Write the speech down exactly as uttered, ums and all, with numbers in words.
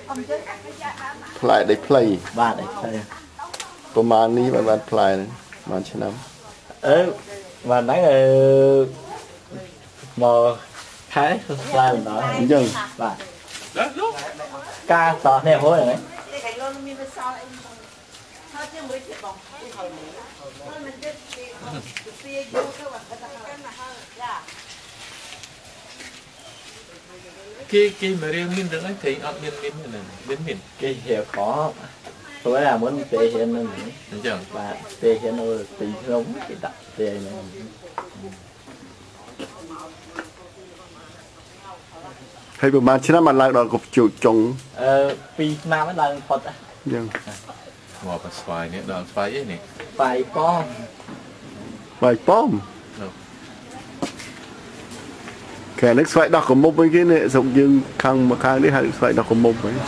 ផ្លែដេកផ្លៃបាទអីទៅប្រហែលនេះបានបានផ្លែហ្នឹងប្រហែលឆ្នាំអឺបាទហ្នឹងអឺមកខែស្លាយម្ដងអញ្ចឹងបាទការតោះនេះហួយហ្នឹង cái cái mà riêng min được ấy thì ăn min min này min min គេហៅខព្រោះអាមុនពេលហ៊ានហ្នឹង đúng chưa បាទពេលហ៊ាននៅទីក្នុងគេដាក់ពេលហ្នឹងហើយប្រហែលឆ្នាំបានឡើងដល់កុំជូចចុងអឺពីរឆ្នាំហ្នឹងឡើងផុតអញ្ចឹង ngọt và xoài này đoạn xoài ấy này បាយប៉មបាយប៉ម ខែនេះស្វែកដោះកមុំវិញគេនេះស្រុកយើងខាងមកខាងនេះហៅស្វែកដោះកមុំវិញ